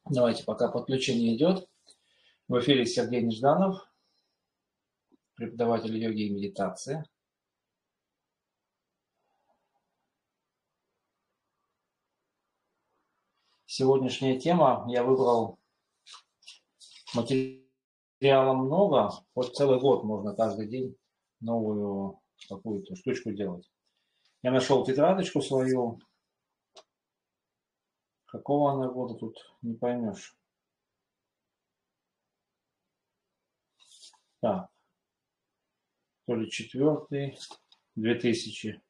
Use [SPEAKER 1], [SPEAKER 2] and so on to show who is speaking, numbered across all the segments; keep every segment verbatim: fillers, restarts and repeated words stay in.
[SPEAKER 1] Давайте, пока подключение идет. В эфире Сергей Нежданов, преподаватель йоги и медитации. Сегодняшняя тема, я выбрал материала много, вот целый год можно каждый день новую какую-то штучку делать. Я нашел тетрадочку свою, какого она года тут не поймешь. Так, то ли четвертый, две тысячи.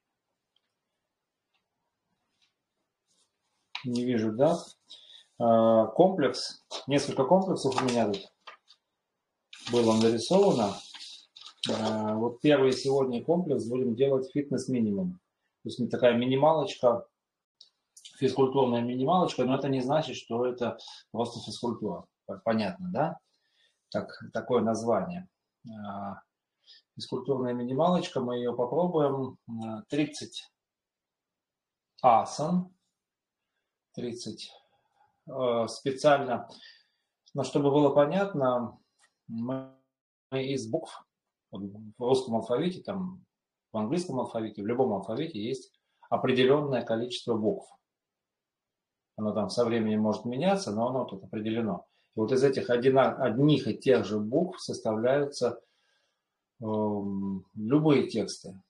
[SPEAKER 1] Не вижу дат. Комплекс, несколько комплексов у меня тут было нарисовано. Вот первый сегодня комплекс будем делать фитнес-минимум. То есть такая минималочка, физкультурная минималочка, но это не значит, что это просто физкультура. Понятно, да? Так, такое название. Физкультурная минималочка, мы ее попробуем. тридцать асан, тридцать специально, но чтобы было понятно, мы из букв в русском алфавите, там, в английском алфавите, в любом алфавите есть определенное количество букв. Оно там со временем может меняться, но оно тут определено. И вот из этих одних и тех же букв составляются э, любые тексты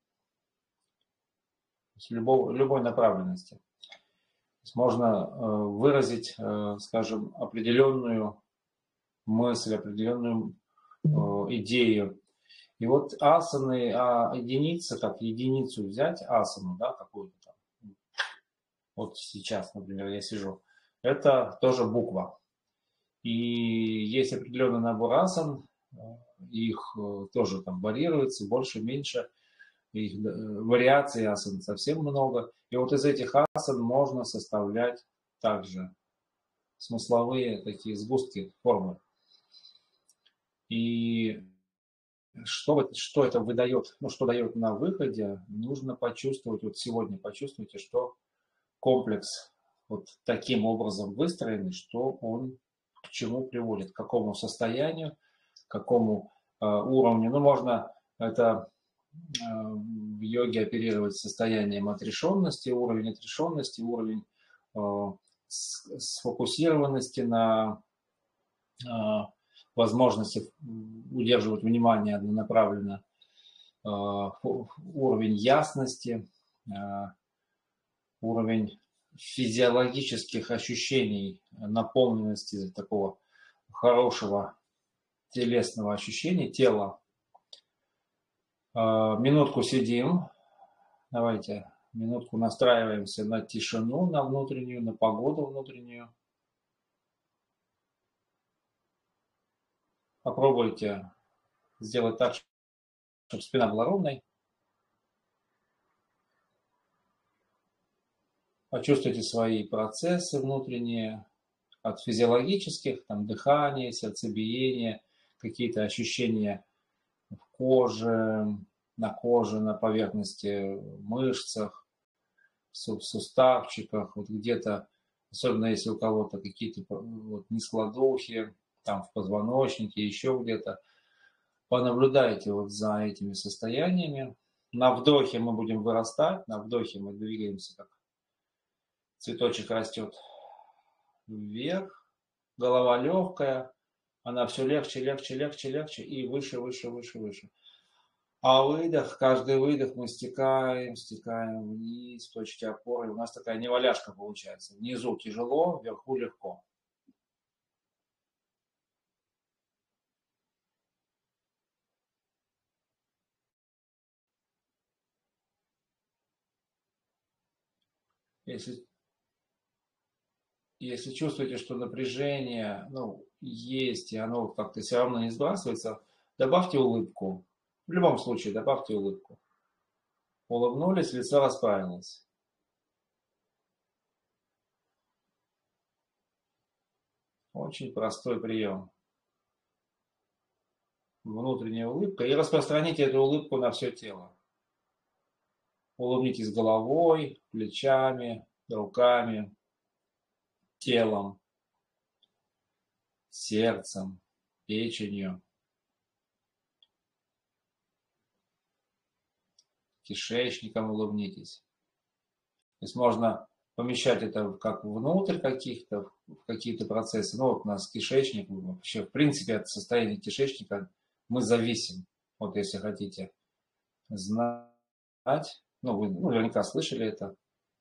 [SPEAKER 1] с любой, любой направленности. То есть можно э, выразить, э, скажем, определенную мысль, определенную э, идею. И вот асаны, а единица, как единицу взять, асану, да, какую-то там. Вот сейчас, например, я сижу. Это тоже буква. И есть определенный набор асан, их тоже там варьируется, больше, меньше. Их вариаций асан совсем много. И вот из этих асан можно составлять также смысловые такие сгустки формы. И Что, что это выдает, ну, что дает на выходе, нужно почувствовать, вот сегодня почувствуйте, что комплекс вот таким образом выстроен, что он к чему приводит, к какому состоянию, к какому э, уровню. Ну, можно это э, в йоге оперировать состоянием отрешенности, уровень отрешенности, уровень э, сфокусированности на э, возможности удерживать внимание однонаправленно, уровень ясности, уровень физиологических ощущений, наполненности такого хорошего телесного ощущения тела. Минутку сидим, давайте минутку настраиваемся на тишину, на внутреннюю, на погоду внутреннюю. Попробуйте сделать так, чтобы спина была ровной. Почувствуйте свои процессы внутренние, от физиологических, там, дыхание, сердцебиение, какие-то ощущения в коже, на коже, на поверхности, мышцах, в суставчиках, вот где-то, особенно если у кого-то какие-то вот, нескладухи, там в позвоночнике, еще где-то. Понаблюдайте вот за этими состояниями. На вдохе мы будем вырастать, на вдохе мы двигаемся, как цветочек растет вверх, голова легкая, она все легче, легче, легче, легче и выше, выше, выше, выше. А выдох, каждый выдох мы стекаем, стекаем вниз, в точке опоры. У нас такая неваляшка получается. Внизу тяжело, вверху легко. Если, если чувствуете, что напряжение ну, есть, и оно как-то все равно не сбрасывается, добавьте улыбку. В любом случае добавьте улыбку. Улыбнулись, лицо расправилось. Очень простой прием. Внутренняя улыбка. И распространите эту улыбку на все тело. Улыбнитесь головой, плечами, руками, телом. сердцем, печенью, кишечником улыбнитесь. То есть можно помещать это как внутрь каких-то, в какие-то процессы. Ну вот у нас кишечник, вообще в принципе от состояния кишечника мы зависим. Вот если хотите знать, ну вы ну, наверняка слышали это.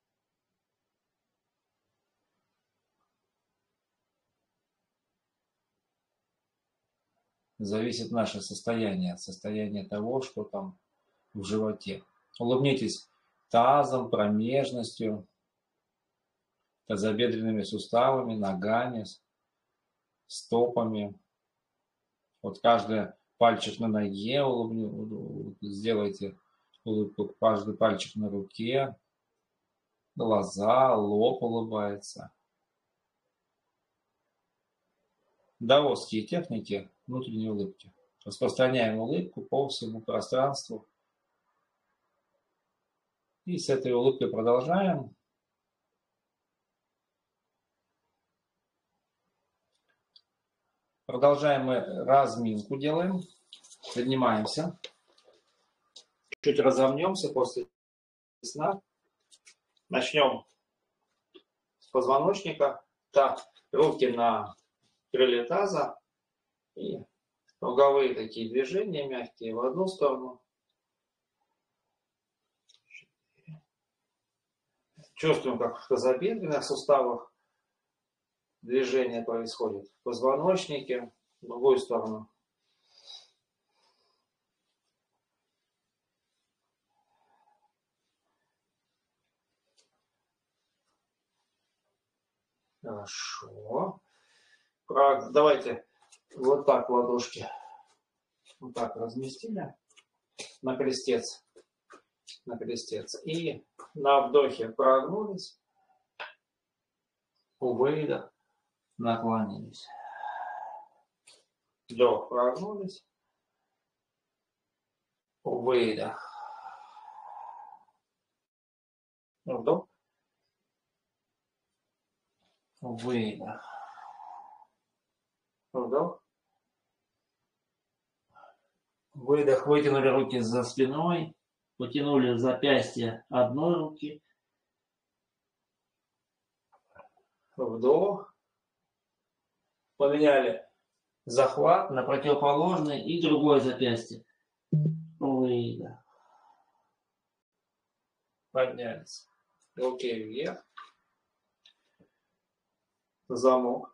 [SPEAKER 1] Зависит наше состояние от состояния того, что там в животе. Улыбнитесь тазом, промежностью, тазобедренными суставами, ногами, стопами. Вот каждый пальчик на ноге улыбни, сделайте улыбку, каждый пальчик на руке, глаза, лоб улыбается. Даосские техники внутренней улыбки. Распространяем улыбку по всему пространству. И с этой улыбкой продолжаем. Продолжаем мы разминку делаем. Поднимаемся. Чуть разомнемся после сна. Начнем с позвоночника. Так, руки на крылья таза. И круговые такие движения мягкие в одну сторону. Чувствуем, как в тазобедренных суставах движение происходит. В позвоночнике, в другую сторону. Хорошо. Давайте вот так ладошки вот так разместили на крестец. На крестец. И на вдохе прогнулись. У выдох наклонились. Вдох, прогнулись. Выдох. Вдох. Выдох. Вдох. Выдох. Вытянули руки за спиной. Потянули запястье одной руки. Вдох. Поменяли захват на противоположный и другое запястье. Выдох. Поднялись. Руки вверх. Замок.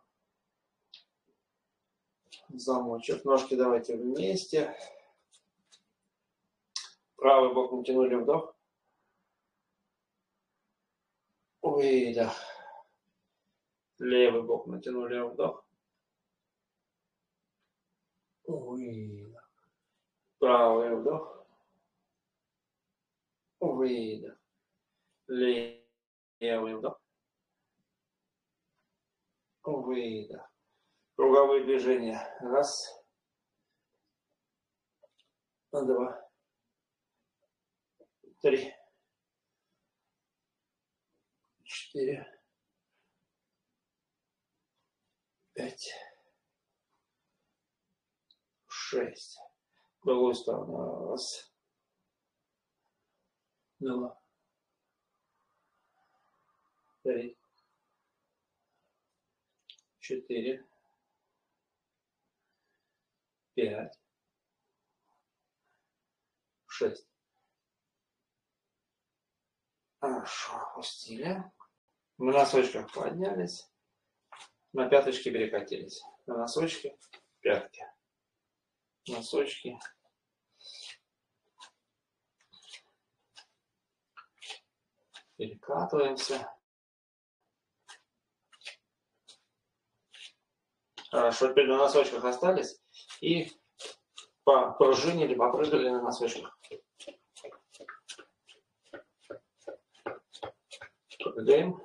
[SPEAKER 1] Замочек. Ножки давайте вместе. Правый бок натянули, вдох. Выдох. Левый бок натянули, вдох. Выдох. Правый вдох. Выдох. Левый вдох. Выдох. Круговые движения. Раз. Два. Три. Четыре. Пять. Шесть. В другую сторону. Раз. Два. Три. Четыре. Пять. Шесть. Хорошо, опустили. На носочках поднялись. На пяточки перекатились. На носочки, пятки. Носочки. Перекатываемся. Хорошо, теперь на носочках остались. И попружинили, попрыгали на носочках. Прыгаем.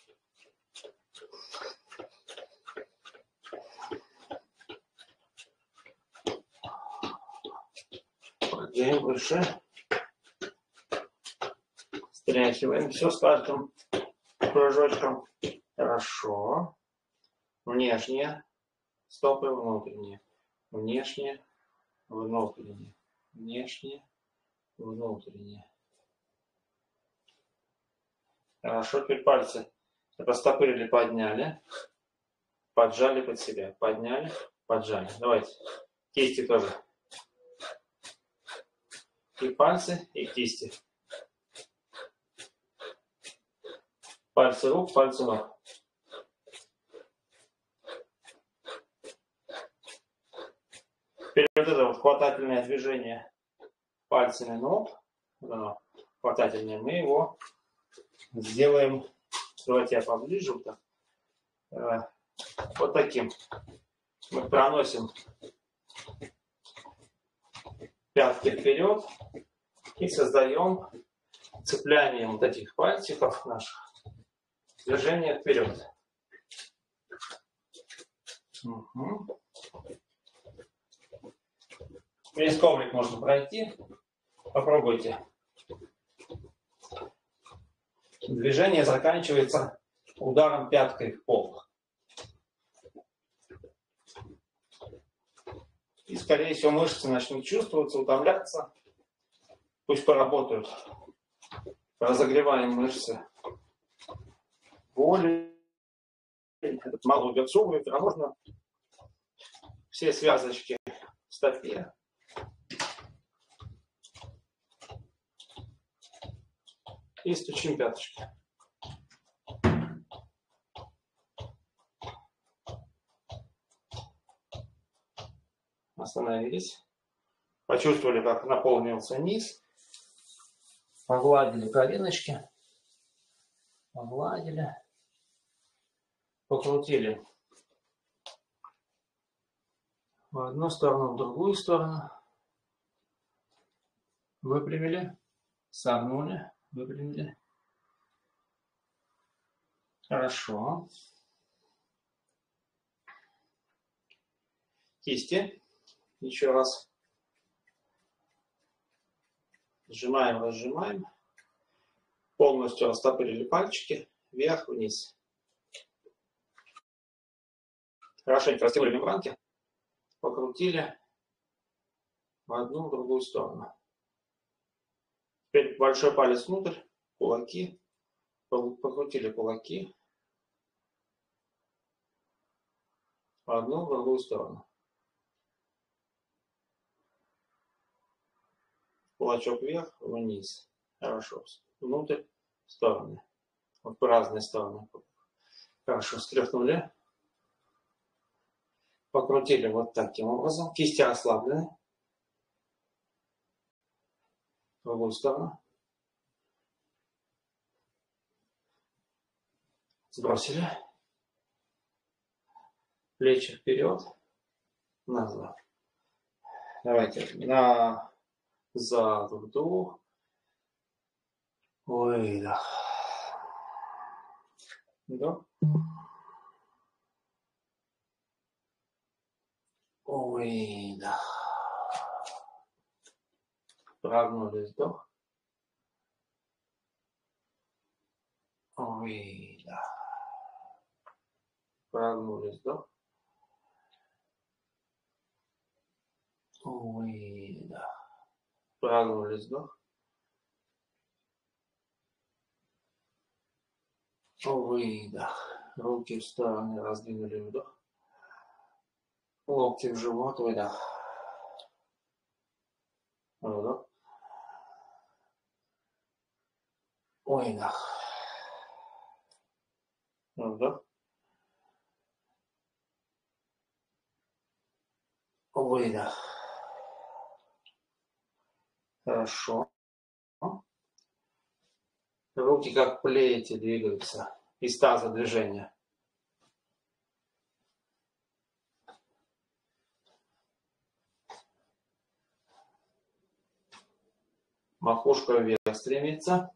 [SPEAKER 1] Прыгаем выше. Стряхиваем все с каждым прыжочком. Хорошо. Внешние Стопы внутренние, внешние, внутренние, внешние, внутренние. Хорошо, теперь пальцы растопырили, подняли, поджали под себя, подняли, поджали. Давайте, кисти тоже. И пальцы, и кисти. Пальцы рук, пальцы ног. Теперь вот это вот хватательное движение пальцами ног, вот хватательное, мы его сделаем, давайте я поближе, вот, так, вот таким. Мы проносим пятки вперед и создаем цеплянием вот этих пальчиков наших движение вперед. Угу. Весь коврик можно пройти. Попробуйте. Движение заканчивается ударом пяткой в пол. И, скорее всего, мышцы начнут чувствоваться, утомляться. Пусть поработают. Разогреваем мышцы боли. Этот малый бедцовый, а можно все связочки в стопе. И стучим пяточки. Остановились. Почувствовали, как наполнился низ. Погладили коленочки. Погладили. Покрутили в одну сторону, в другую сторону. Выпрямили. Согнули. Выпрямили. Хорошо. Кисти. Еще раз. Сжимаем, разжимаем. Полностью растопырили пальчики. Вверх-вниз. Хорошенько растянули мембранки. Покрутили в одну, в другую сторону. Теперь большой палец внутрь. Кулаки. Покрутили кулаки. В одну, в другую сторону. Кулачок вверх, вниз. Хорошо. Внутрь, в стороны. Вот по разные стороны. Хорошо. Стряхнули. Покрутили вот таким образом. Кисти расслаблены. В другую сторону. Сбросили. Плечи вперед. Назад. Давайте. Назад. Вдох. Выдох. Вдох. Выдох. Прогнулись, вдох. Выдох. Прогнулись, вдох. Выдох. Прогнулись, вдох. Выдох. Руки в стороны раздвинули, вдох. Локти в живот, выдох. Вдох. Выдох. Вдох. Выдох. Хорошо. Руки как плети двигаются. Из таза движения. Макушка вверх стремится.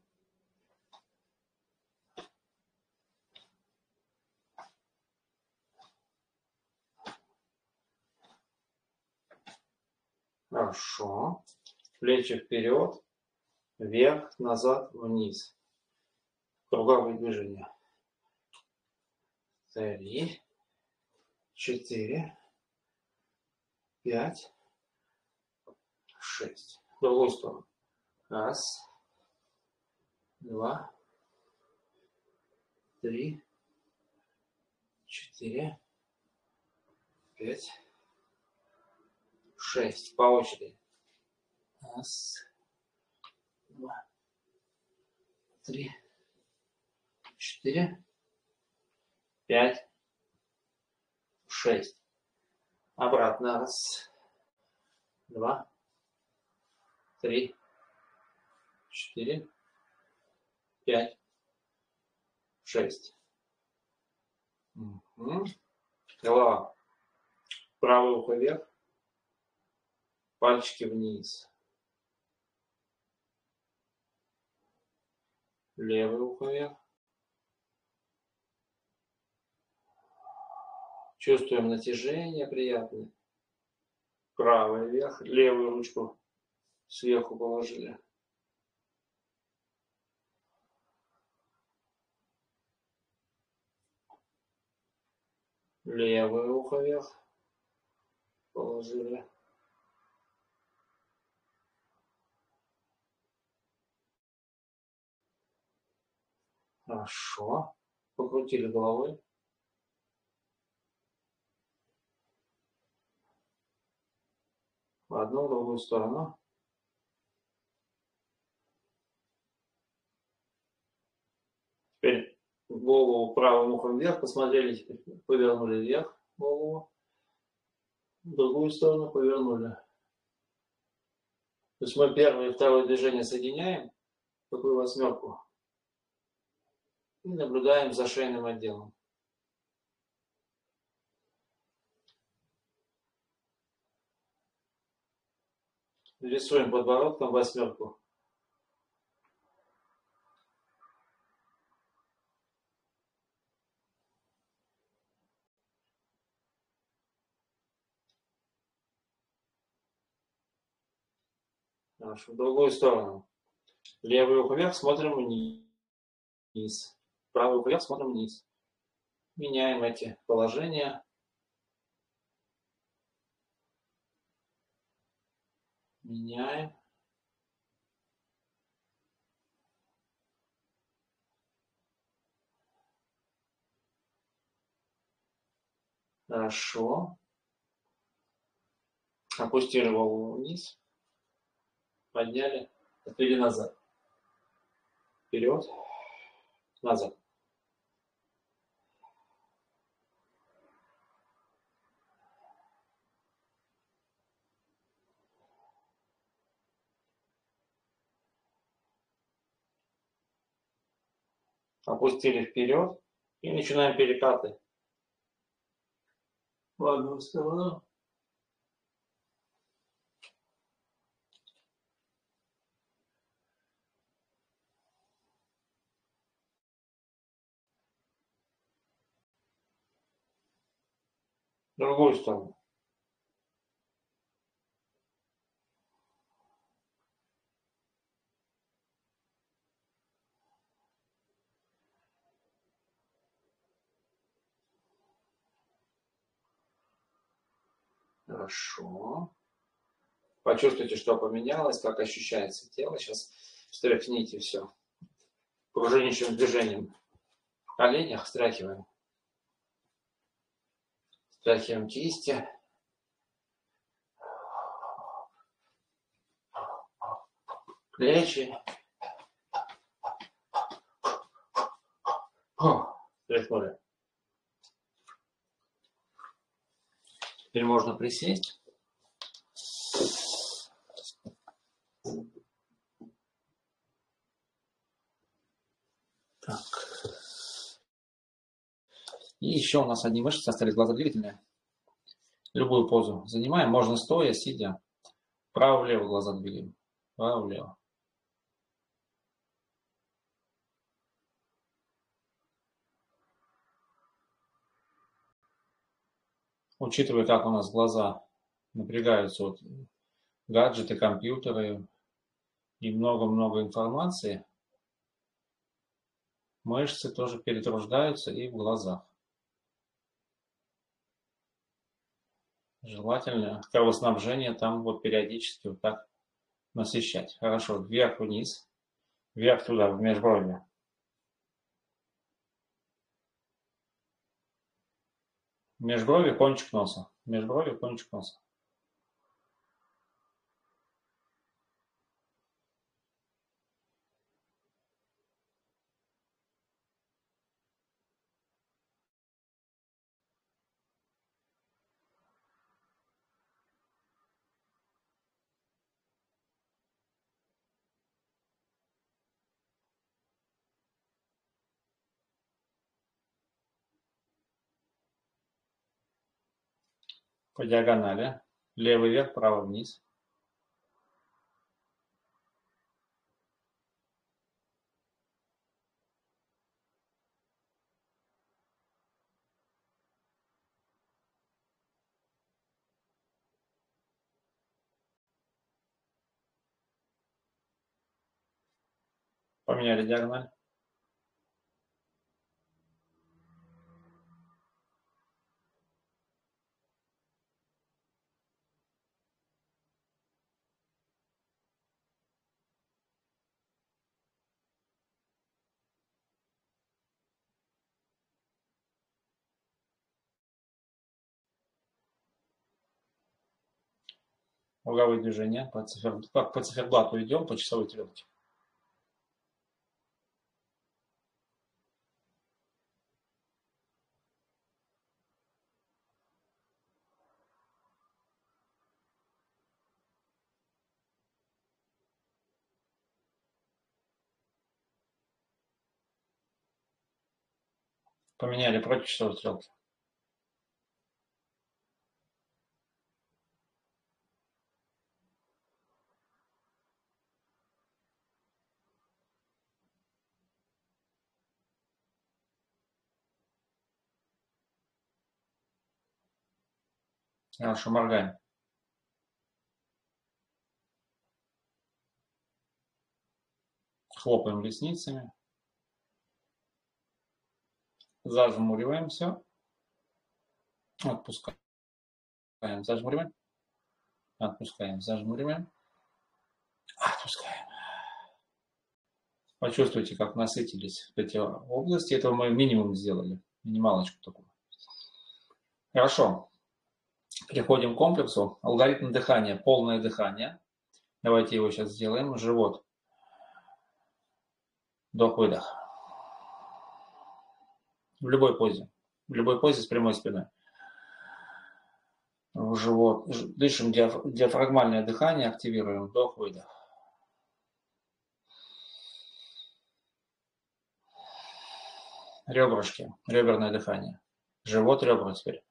[SPEAKER 1] Хорошо. Плечи вперед, вверх, назад, вниз. Круговые движения. Три, четыре, пять, шесть. В другую сторону. Раз, два, три, четыре, пять, шесть. По очереди. Раз, два, три, четыре, пять, шесть. Обратно. Раз, два, три, четыре, пять, шесть. Угу. Голова. Правое ухо вверх, пальчики вниз. Левое ухо вверх. Чувствуем натяжение приятное. Правое вверх, левую ручку сверху положили. Левое ухо вверх положили. Хорошо. Покрутили головой. В одну, в другую сторону. Теперь голову правым ухом вверх, посмотрели, теперь повернули вверх голову. В другую сторону повернули. То есть мы первое и второе движение соединяем, такую восьмерку, и наблюдаем за шейным отделом. Рисуем подбородком восьмерку. Хорошо. В другую сторону. Левый ухо вверх, смотрим вниз. Правый ухо вверх, смотрим вниз. Меняем эти положения. Меняем. Хорошо. Опустили голову вниз. Подняли. Отвели назад. Вперед. Назад. Опустили вперед. И начинаем перекаты. В одну сторону. В другую сторону. Хорошо. Почувствуйте, что поменялось, как ощущается тело. Сейчас встряхните все. Пружинищим движением. В коленях встряхиваем. Встряхиваем кисти. Плечи. Встряхнули. Теперь можно присесть. Так. И еще у нас одни мышцы остались глазодвигательные. Любую позу занимаем. Можно стоя, сидя. Вправо-влево глаза двигаем. Вправо-влево. Учитывая, как у нас глаза напрягаются от гаджеты, компьютеры и много-много информации, мышцы тоже перетруждаются и в глазах. Желательно кровоснабжение там вот периодически вот так насыщать. Хорошо, вверх-вниз, вверх туда, в межбровье. Межброви, кончик носа. Межброви, кончик носа. По диагонали. Левый вверх, правый вниз. Поменяли диагональ. Круговые движения. По цифер... Как по циферблату идем, по часовой стрелке. Поменяли против часовой стрелки. Хорошо, моргаем. Хлопаем ресницами. Зажмуриваемся. Отпускаем. Зажмуриваем. Отпускаем. Зажмуриваем. Отпускаем. Почувствуйте, как насытились эти области. Этого мы минимум сделали. Минималочку такую. Хорошо. Переходим к комплексу. Алгоритм дыхания. Полное дыхание. Давайте его сейчас сделаем. Живот. Вдох-выдох. В любой позе. В любой позе с прямой спиной. В живот. Дышим диафрагмальное дыхание. Активируем. Вдох-выдох. Ребрышки. Реберное дыхание. Живот, ребра теперь.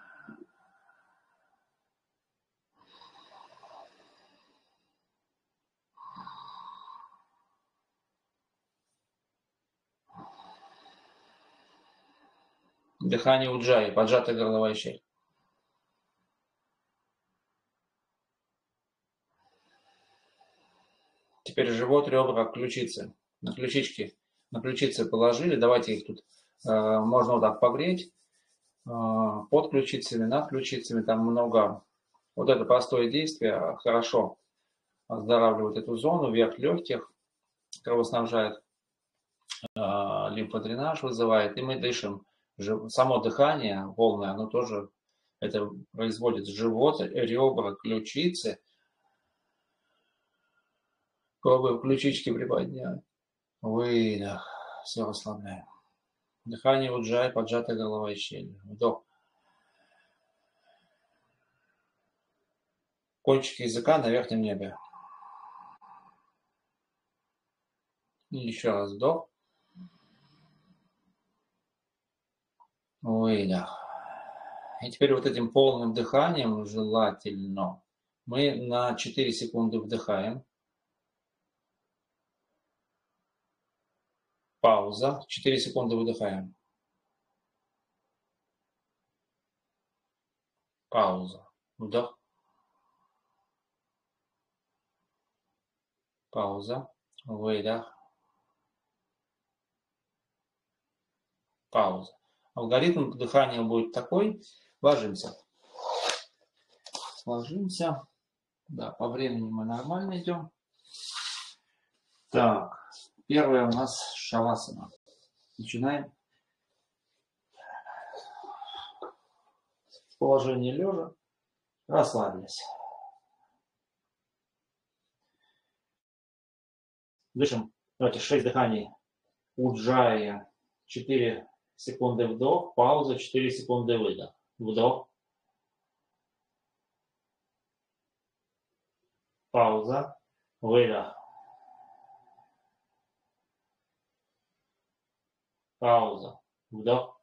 [SPEAKER 1] Дыхание уджаи, поджатая горловая щель. Теперь живот, ребра, ключицы. На ключички, на ключицы положили. Давайте их тут э, можно вот так погреть. Э, под ключицами, над ключицами. Там много. Вот это простое действие хорошо оздоравливает эту зону, верх легких, кровоснабжает, э, лимфодренаж вызывает. И мы дышим. Само дыхание полное, оно тоже это производит живот, ребра, ключицы. Пробуем ключички приподнять. Выдох. Все расслабляем. Дыхание уджай, поджатая горловая щель. Вдох. Кончик языка на верхнем небе. И еще раз вдох. Выдох. И теперь вот этим полным дыханием желательно мы на четыре секунды вдыхаем. Пауза. четыре секунды выдыхаем. Пауза. Вдох. Пауза. Выдох. Пауза. Алгоритм дыхания будет такой. Ложимся. Ложимся. Да, по времени мы нормально идем. Так, первое у нас шавасана. Начинаем. Положение лежа. Расслабились. Дышим. Давайте шесть дыханий. Уджая. четыре секунды вдох. Пауза. четыре секунды выдох. Вдох. Пауза. Выдох. Пауза. Вдох.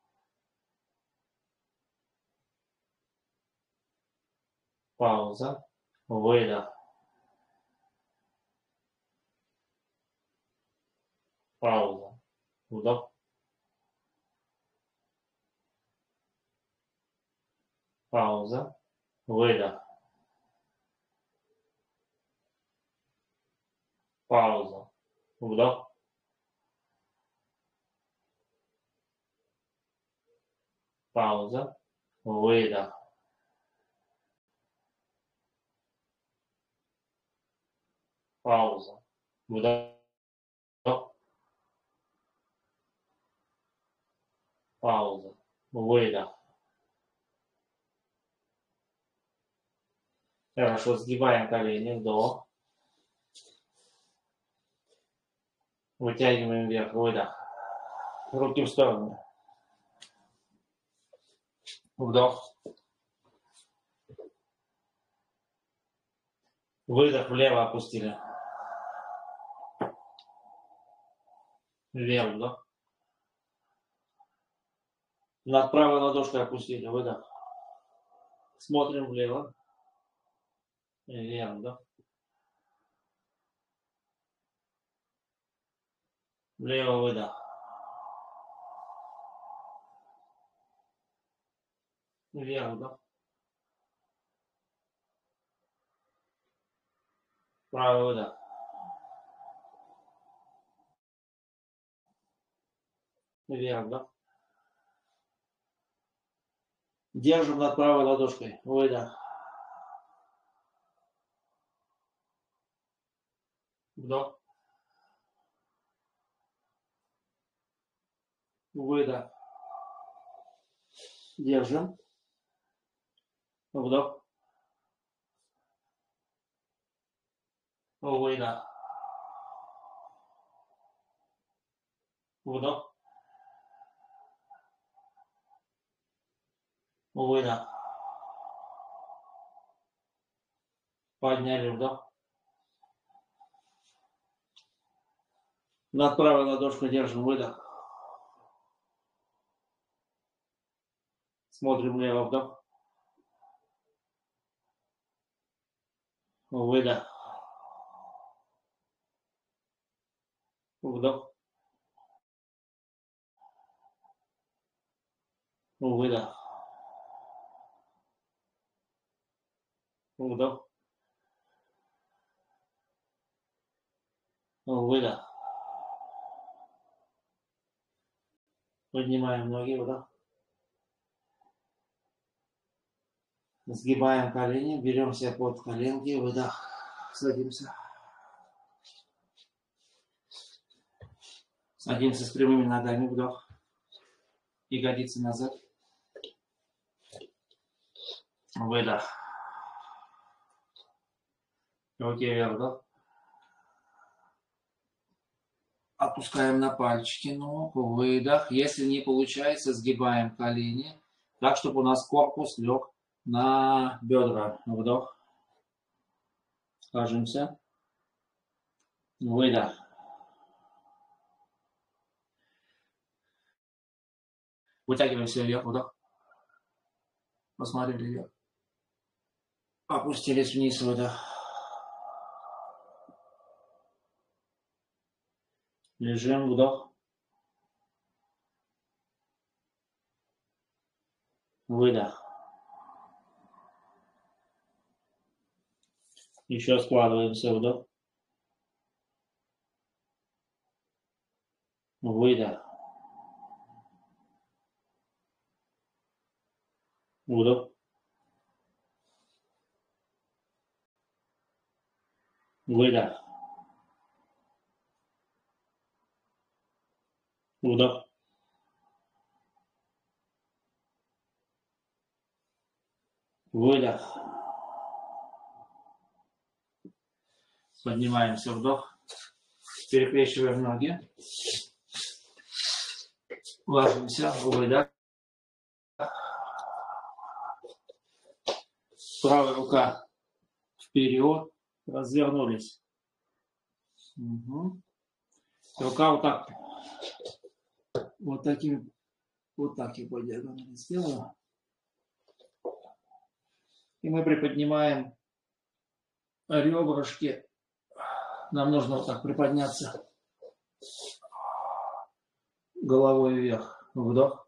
[SPEAKER 1] Пауза. Выдох. Пауза. Вдох. Пауза. Выдох. Пауза. Вдох. Пауза. Выдох. Пауза. Вдох. Пауза. Выдох. Хорошо, сгибаем колени, вдох. Вытягиваем вверх, выдох. Руки в сторону. Вдох. Выдох, влево опустили. Вверх, вдох. Над правой ладошкой опустили, выдох. Смотрим влево. Вверх, вдох. Влево, выдох. Вверх, вдох. Правый выдох. Вверх, вдох. Держим над правой ладошкой. Выдох. Вдох. Выдох. Держим. Вдох. Выдох. Вдох. Выдох. Подняли, вдох. Над правой ладошкой держим, выдох. Смотрим влево, вдох. Выдох. Вдох. Выдох. Вдох. Выдох. Поднимаем ноги, вдох. Сгибаем колени, берем себя под коленки, выдох. Садимся. Садимся с прямыми ногами, вдох. Ягодицы назад. Выдох. Руки вверх, вдох. Опускаем на пальчики ног, выдох. Если не получается, сгибаем колени, так, чтобы у нас корпус лег на бедра. Вдох. Ложимся. Выдох. Вытягиваемся вверх, вдох. Посмотрели вверх. Опустились вниз, выдох. Лежим, вдох. Выдох. Еще складываемся, вдох. Выдох. Вдох. Выдох. Вдох. Выдох. Поднимаемся, вдох. Перекрещиваем ноги. Ложимся, выдох. Правая рука вперед, развернулись. Угу. Рука вот так, вот таким, вот так и по диагонали сделаю. И мы приподнимаем ребрышки. Нам нужно вот так приподняться головой вверх. Вдох.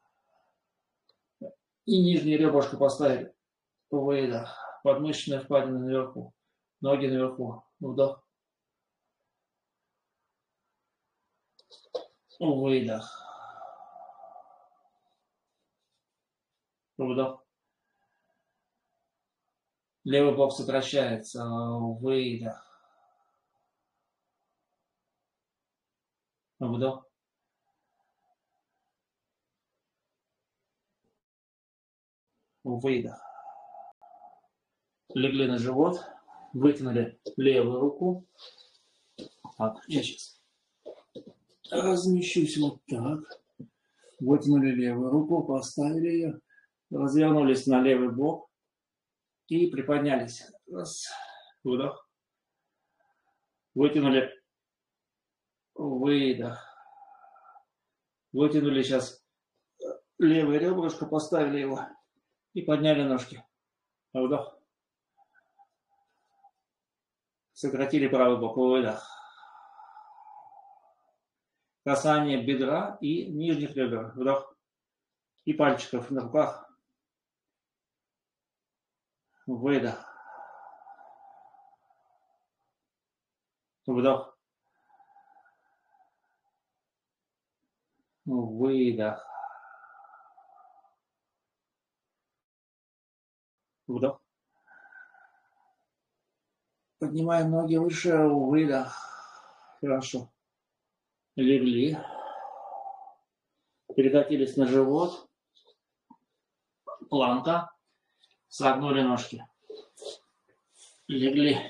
[SPEAKER 1] И нижнее ребрышко поставили. Выдох. Подмышечная впадина наверху. Ноги наверху. Вдох. Выдох. Вдох. Левый бок сокращается. Выдох. Вдох. Выдох. Легли на живот. Вытянули левую руку. Так, я сейчас размещусь вот так. Вытянули левую руку, поставили ее. Развернулись на левый бок. И приподнялись. Раз. Вдох. Вытянули. Выдох. Вытянули сейчас левое ребрышко, поставили его. И подняли ножки. Вдох. Сократили правый бок. Выдох. Касание бедра и нижних ребер. Вдох. И пальчиков на руках. Выдох. Вдох. Выдох. Вдох. Поднимаем ноги выше. Выдох. Хорошо. Легли. Перекатились на живот. Планка. Согнули ножки. Легли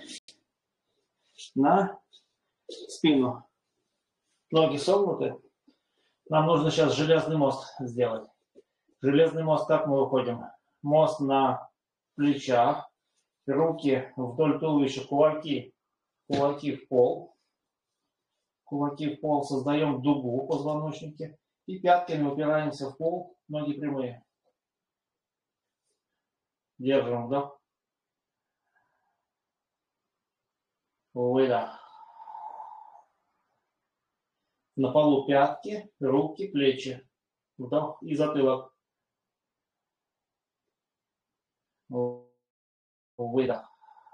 [SPEAKER 1] на спину. Ноги согнуты. Нам нужно сейчас железный мост сделать. Железный мост, как мы выходим? Мост на плечах. Руки вдоль туловища, кулаки. Кулаки в пол. Кулаки в пол. Создаем дугу в позвоночнике. И пятками упираемся в пол. Ноги прямые. Держим вдох. Выдох. На полу пятки, руки, плечи. Вдох и затылок. Выдох.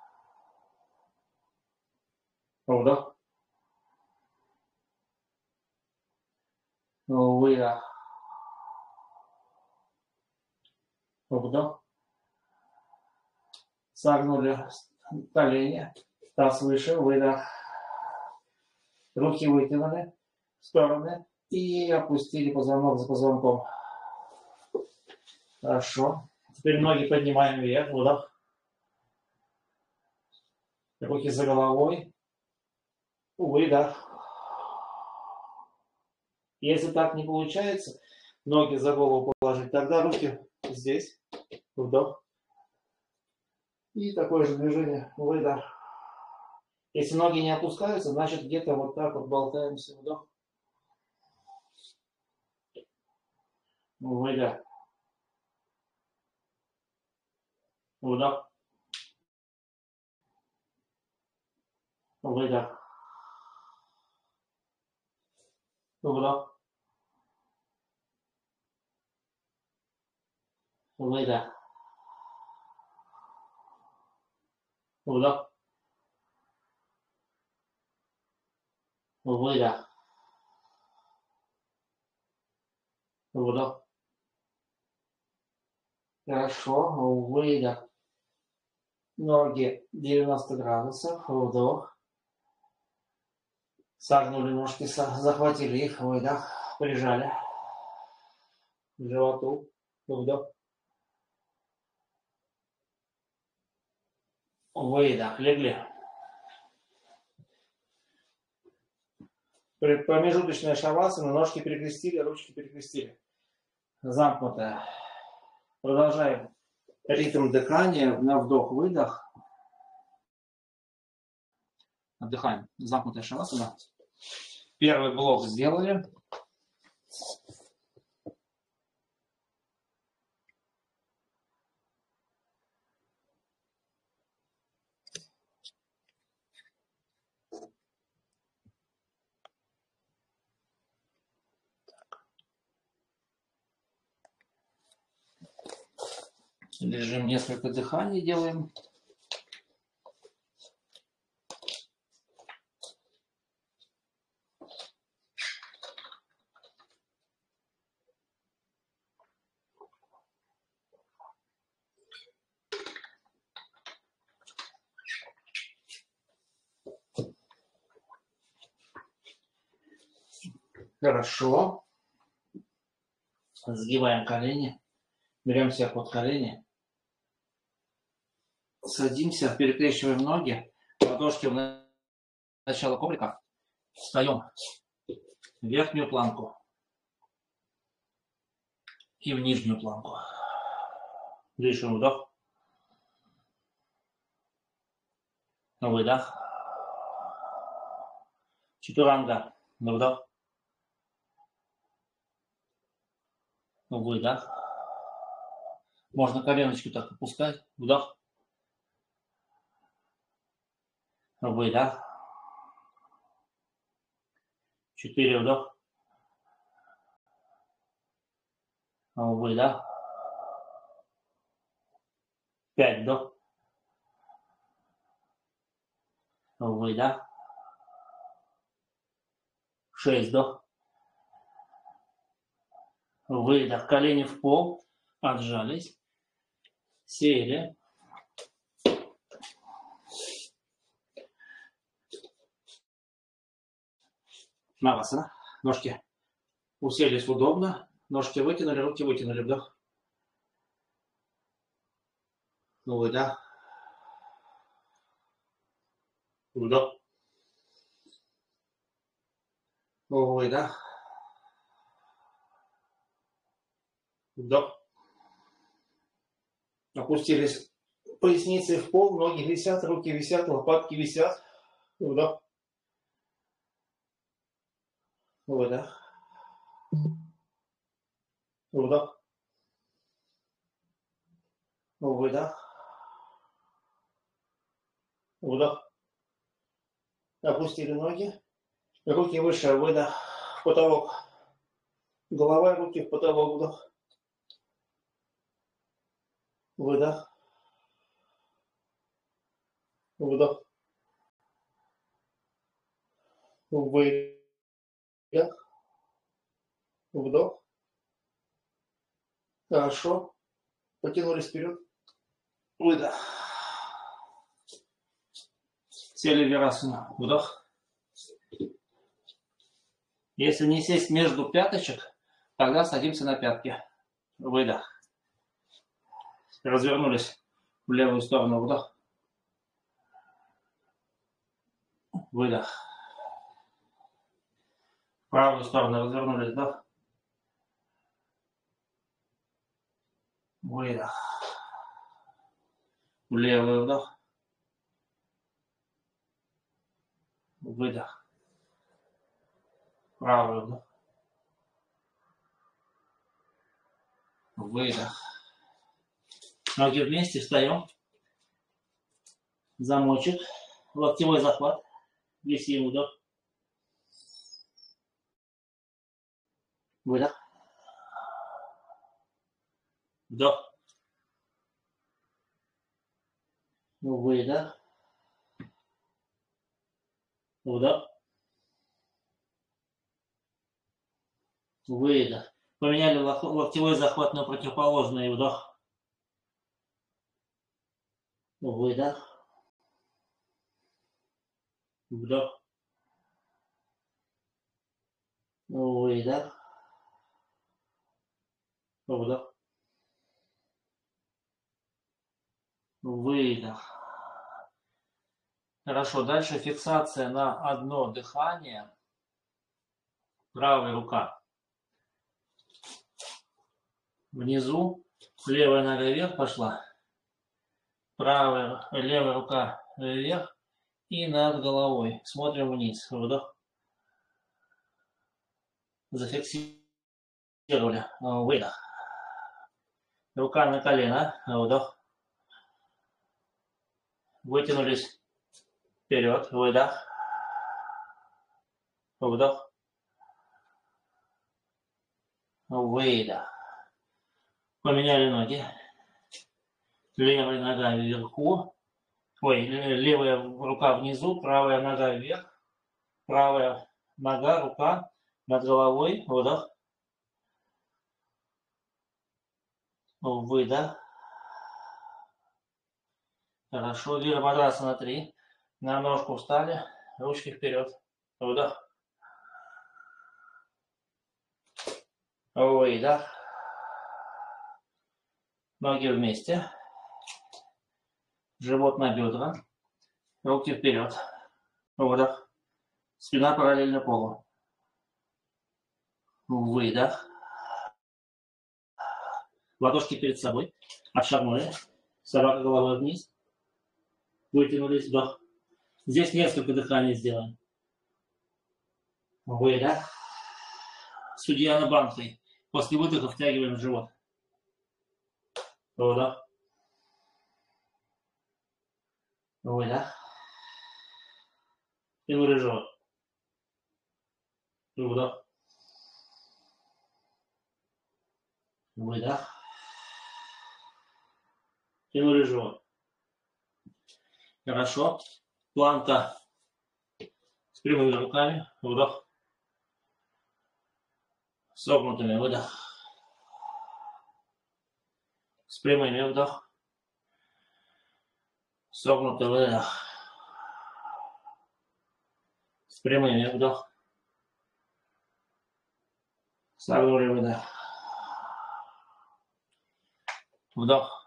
[SPEAKER 1] Вдох. Выдох. Вдох. Согнули колени. Таз выше. Выдох. Руки вытянули в стороны. И опустили позвонок за позвонком. Хорошо. Теперь ноги поднимаем вверх. Вдох. Руки за головой. Выдох. Если так не получается, ноги за голову положить, тогда руки здесь. Вдох. И такое же движение. Выдох. Если ноги не опускаются, значит где-то вот так вот болтаемся. Вдох. Выдох. Вдох. Выдох. Вдох. Выдох. Вдох. Выдох. Вдох. Хорошо. Выдох. Ноги девяносто градусов. Вдох. Согнули ножки, захватили их, выдох, прижали к животу, вдох, выдох, легли. Промежуточная шавасана, ножки перекрестили, ручки перекрестили. Замкнутая. Продолжаем ритм дыхания на вдох-выдох. Отдыхаем. Замкнутая шавасана. Первый блок сделали. Лежим, несколько дыханий делаем. Хорошо. Сгибаем колени. Берем себя под колени. Садимся, перекрещиваем ноги. Ладошки в начало коврика. Встаем в верхнюю планку и в нижнюю планку. Дышим, вдох. Выдох. Чатуранга. Вдох. Выдох. Можно коленочки так опускать. Вдох. Выдох. Четыре, вдох. Выдох. Пять, вдох. Выдох. Шесть, вдох. Выдох. Колени в пол. Отжались. Сели. Навасана. Ножки уселись удобно. Ножки вытянули, руки вытянули. Вдох. Выдох. Вдох. Выдох. Вдох. Опустились поясницей в пол, ноги висят, руки висят, лопатки висят. Вдох. Выдох. Вдох. Выдох. Вдох. Опустили ноги. Руки выше, выдох. В потолок. Голова и руки в потолок. Вдох. Выдох. Вдох. Выдох. Вдох. Хорошо. Потянулись вперед. Выдох. Сели в вирасану. Вдох. Если не сесть между пяточек, тогда садимся на пятки. Выдох. Развернулись в левую сторону. Вдох. Выдох. В правую сторону развернулись. Вдох. Выдох. В левую. Вдох. Выдох. Правую. Вдох. Выдох. Ноги вместе, встаем. Замочек. Локтевой захват. Висим, вдох. Выдох. Вдох. Выдох. Вдох. Выдох. Поменяли локтевой захват на противоположный. Вдох. Выдох. Вдох. Выдох. Вдох. Выдох. Хорошо, дальше фиксация на одно дыхание. Правая рука внизу, левая нога вверх пошла, правая, левая рука вверх и над головой. Смотрим вниз. Вдох. Зафиксировали. Выдох. Рука на колено. Вдох. Вытянулись вперед. Выдох. Вдох. Выдох. Поменяли ноги. Левая нога вверху. Ой, левая рука внизу, правая нога вверх. Правая нога, рука над головой. Вдох. Выдох. Хорошо. Вирабхадрасана три. На ножку встали. Ручки вперед. Вдох. Выдох. Ноги вместе. Живот на бедра. Руки вперед. Вдох. Спина параллельно полу. Выдох. Ладошки перед собой. Отшагнули. Собака головой вниз. Вытянулись. Вдох. Здесь несколько дыханий сделаем. Выдох. Судья на банке. После выдоха втягиваем живот. Вдох. Выдох. Тянули живот. Вдох. Выдох. Тянули живот. Хорошо. Планка с прямыми руками. Вдох. Согнутыми. Выдох. С прямыми. Вдох. Согнутый. Выдох. С прямыми. Вдох. Согнули. Выдох. Вдох.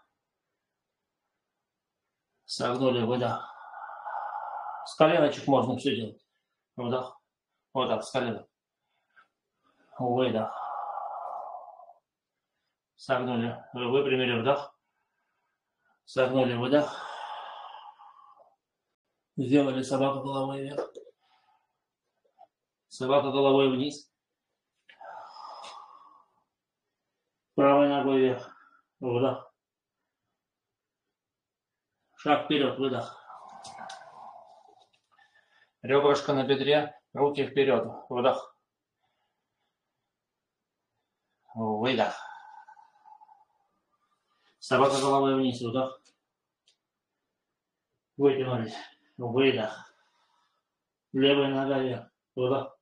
[SPEAKER 1] Согнули. Выдох. С коленочек можно все делать. Вдох. Вот так, с колена. Выдох. Согнули. Выпрямили. Вдох. Согнули. Выдох. Сделали собаку головой вверх. Собака головой вниз. Правой ногой вверх. Вдох. Шаг вперед. Выдох. Ребрышко на бедре. Руки вперед. Вдох. Выдох. Собака головой вниз. Вдох. Вытянулись. Выдох. Левая нога вверх. Вдох.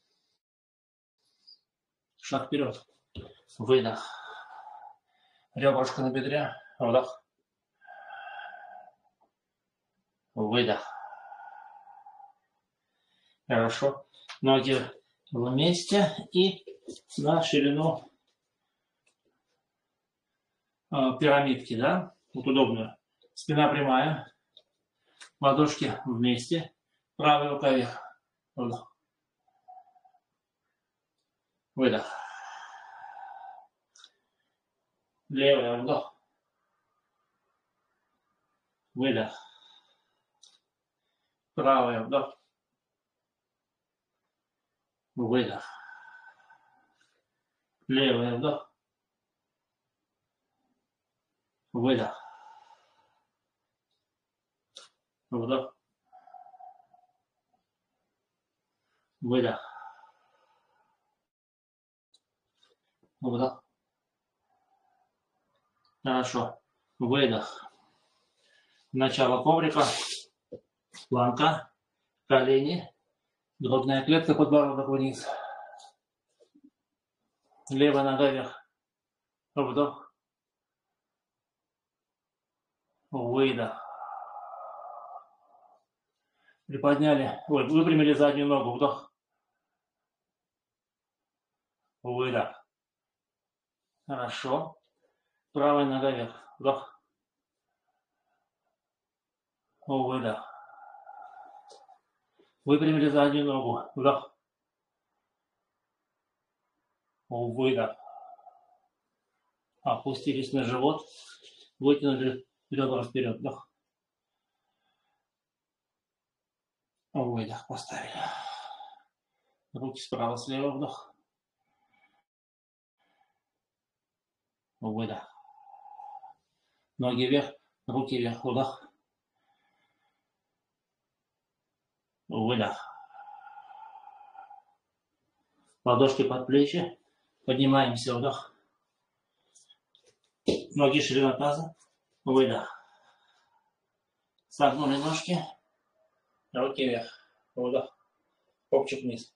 [SPEAKER 1] Шаг вперед. Выдох. Ребрышко на бедре. Вдох. Выдох. Хорошо. Ноги вместе и на ширину э, пирамидки, да? Вот удобно. Спина прямая. Ладошки вместе. Правая рука вверх. Вдох. Выдох. Левая. Вдох. Выдох. Правая. Вдох. Выдох. Левая. Вдох. Выдох. Вдох. Выдох. Вдох. Хорошо. Выдох. Начало коврика. Планка. Колени. Грудная клетка, подбородок вниз. Левая нога вверх. Вдох. Выдох. Приподняли. Ой, выпрямили заднюю ногу. Вдох. Выдох. Хорошо. Правая нога вверх. Вдох. Выдох. Выпрямили заднюю ногу. Вдох. Выдох. Опустились на живот. Вытянули ребра вперед. Вдох. Выдох. Поставили. Руки справа, слева. Вдох. Выдох. Ноги вверх. Руки вверх. Вдох. Выдох. Ладошки под плечи. Поднимаемся. Вдох. Ноги ширина таза. Выдох. Согнули ножки. Руки вверх. Вдох. Копчик вниз.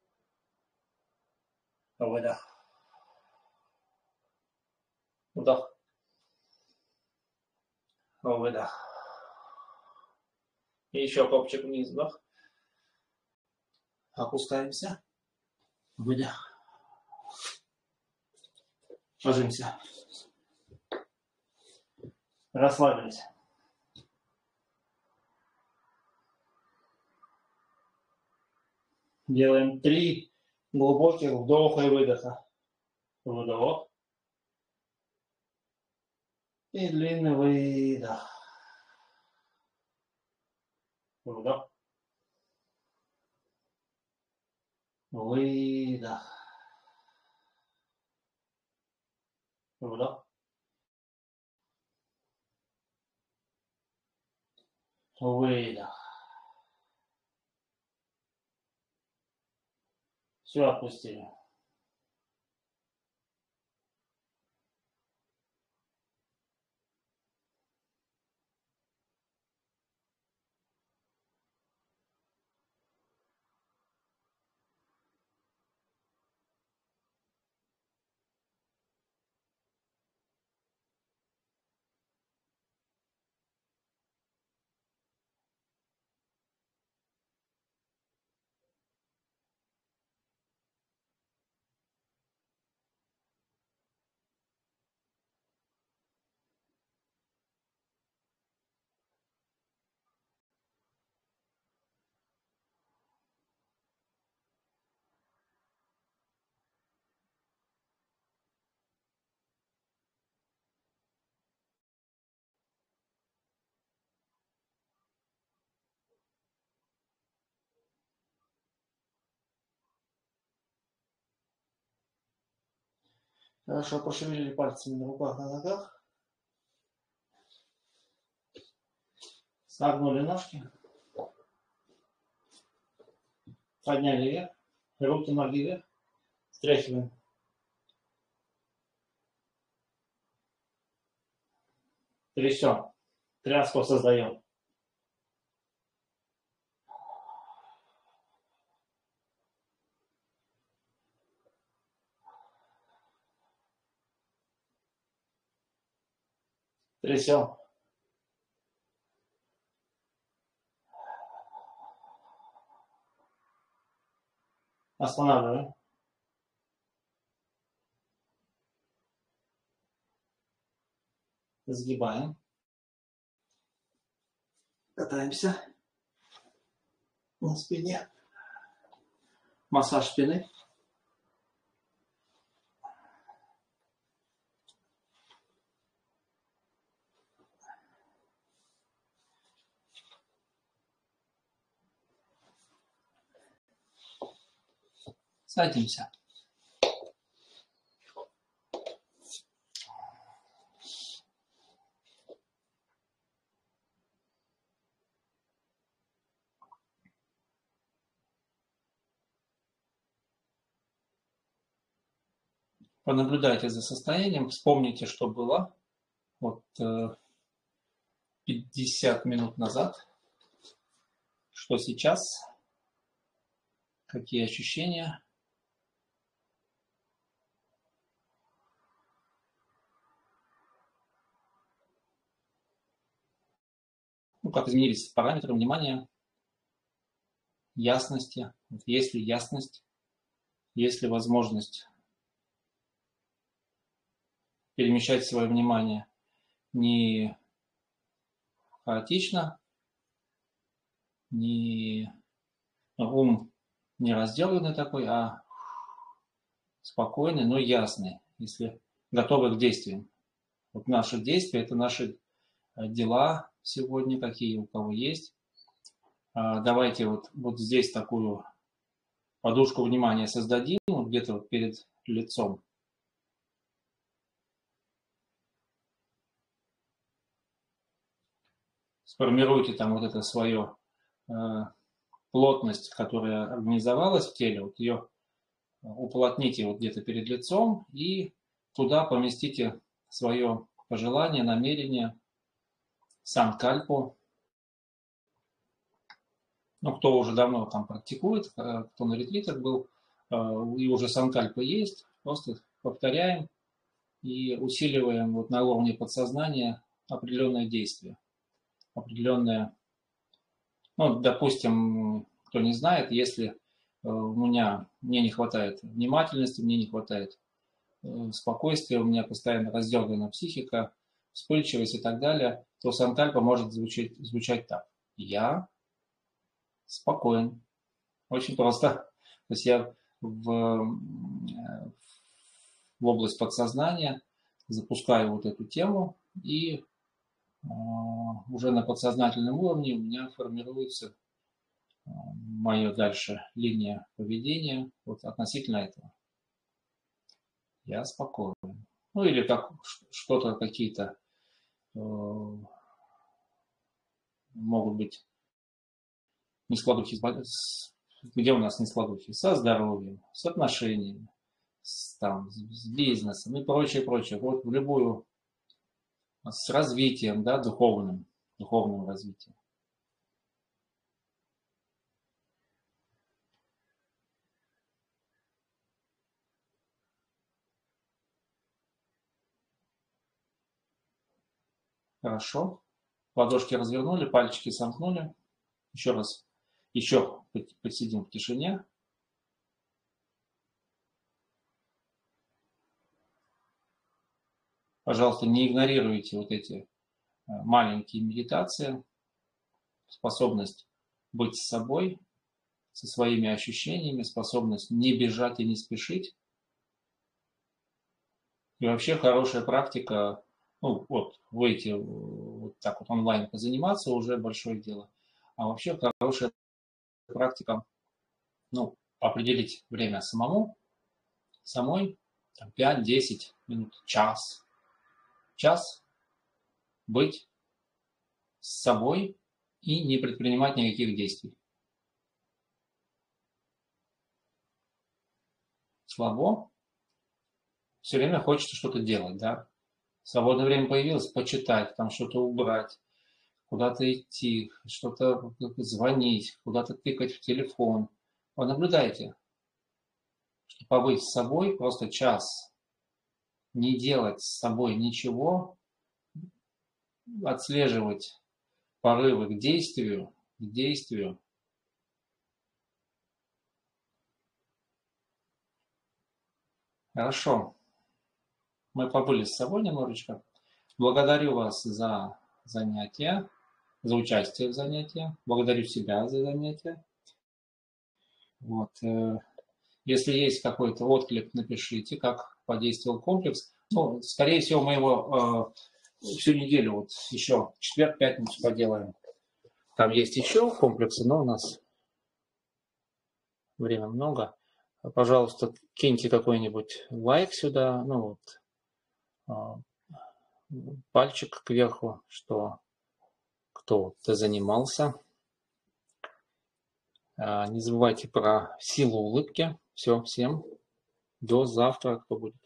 [SPEAKER 1] Выдох. Вдох. Выдох. И еще копчик вниз. Вдох. Опускаемся. Выдох. Ложимся. Расслабились. Делаем три глубоких вдоха и выдоха. Вдох. И длинный выдох. Вдох. Выдох. Вдох. Выдох. Все отпустили. Хорошо, пошевелили пальцами на руках, на ногах. Согнули ножки. Подняли вверх. Руки, ноги вверх. Стряхиваем. Трясем. Тряску создаем. Трясем. Останавливаем. Сгибаем. Катаемся на спине. Массаж спины. Садимся. Понаблюдайте за состоянием, вспомните, что было вот пятьдесят минут назад, что сейчас, какие ощущения. Ну, как изменились параметры внимания, ясности. Есть ли ясность, есть ли возможность перемещать свое внимание не хаотично, не ум не раздерганный такой, а спокойный, но ясный, если готовы к действиям. Вот наши действия – это наши дела сегодня, какие у кого есть. Давайте вот, вот здесь такую подушку внимания создадим, вот где-то вот перед лицом. Сформируйте там вот это свое э, плотность, которая организовалась в теле, вот ее уплотните вот где-то перед лицом и туда поместите свое пожелание, намерение, санкальпу. Ну, кто уже давно там практикует, кто на ретритах был, и уже санкальпа есть, просто повторяем и усиливаем вот на уровне подсознания определенное действие, определенное, ну, допустим, кто не знает, если у меня, мне не хватает внимательности, мне не хватает спокойствия, у меня постоянно раздергана психика, вспыльчивость и так далее, то санкальпа может звучать, звучать так. Я спокоен. Очень просто. То есть я в, в область подсознания запускаю вот эту тему, и э, уже на подсознательном уровне у меня формируется э, моя дальше линия поведения вот относительно этого. Я спокоен. Ну или как что-то, какие-то э, могут быть нескладухи, где у нас нескладухи? Со здоровьем, с отношениями, с, там, с бизнесом и прочее, прочее. Вот в любую, с развитием, да, духовным, духовным развитием. Хорошо. Ладошки развернули, пальчики сомкнули. Еще раз, еще посидим в тишине. Пожалуйста, не игнорируйте вот эти маленькие медитации, способность быть с собой, со своими ощущениями, способность не бежать и не спешить. И вообще хорошая практика, ну вот, выйти вот так вот онлайн позаниматься уже большое дело. А вообще хорошая практика, ну, определить время самому, самой, пять-десять минут, час. Час быть с собой и не предпринимать никаких действий. Слабо. Все время хочется что-то делать, да. Свободное время появилось, почитать, там что-то убрать, куда-то идти, что-то звонить, куда-то тыкать в телефон. Вы наблюдайте, что побыть с собой просто час, не делать с собой ничего, отслеживать порывы к действию, к действию. Хорошо. Мы побыли с собой немножечко. Благодарю вас за занятия, за участие в занятии. Благодарю себя за занятия. Вот. Если есть какой-то отклик, напишите, как подействовал комплекс. Ну, скорее всего, мы его э, всю неделю, вот еще четверг, пятницу поделаем. Там есть еще комплексы, но у нас времени много. Пожалуйста, киньте какой-нибудь лайк сюда, ну вот, э, пальчик кверху, что кто-то занимался. Э, не забывайте про силу улыбки. Все, всем до завтра, кто будет.